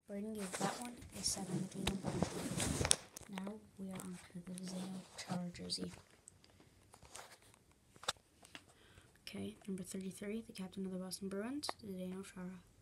Braden gave that one a 17. Now we are on to the Zdeno Chara jersey. Okay, number 33, the captain of the Boston Bruins, Zdeno Chara.